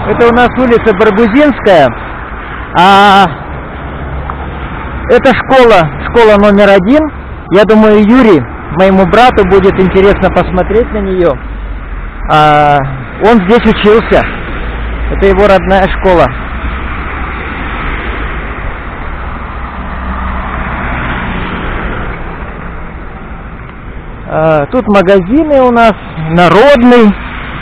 Это у нас улица Баргузинская. А это школа номер 1. Я думаю, Юрий, моему брату, будет интересно посмотреть на нее. Он здесь учился. Это его родная школа. Тут магазины у нас, Народный.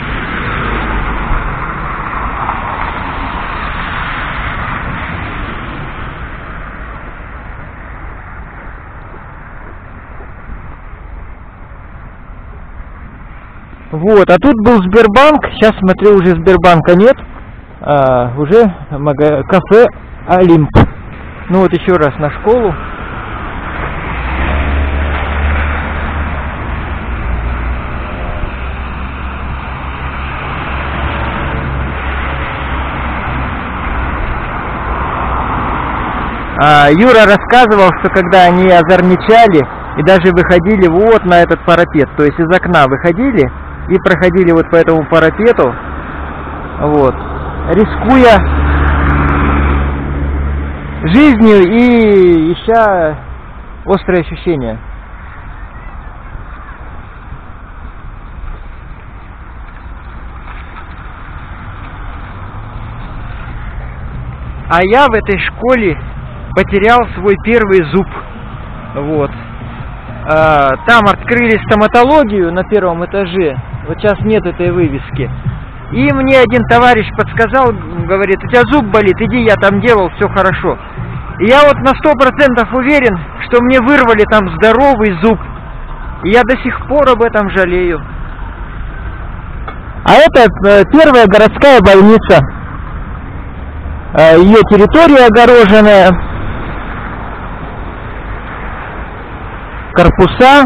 Вот, а тут был Сбербанк. Сейчас смотрю, уже Сбербанка нет. Уже кафе Олимп. Ну вот еще раз на школу. Юра рассказывал, что когда они озорничали и даже выходили вот на этот парапет, то есть из окна выходили и проходили вот по этому парапету, вот, рискуя жизнью и ища острые ощущения. А я в этой школе потерял свой первый зуб. Вот. Там открыли стоматологию на первом этаже. Вот сейчас нет этой вывески. И мне один товарищ подсказал, говорит, у тебя зуб болит, иди, я там делал, все хорошо. И я вот на 100% уверен, что мне вырвали там здоровый зуб. И я до сих пор об этом жалею. А это первая городская больница. Ее территория огороженная. Корпуса.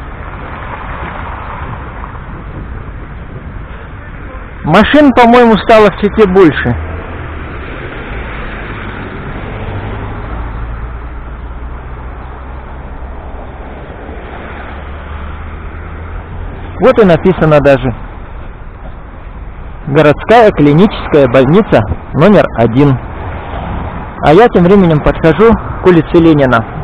Машин, по-моему, стало в Чите больше. Вот и написано даже. Городская клиническая больница номер 1. А я тем временем подхожу к улице Ленина.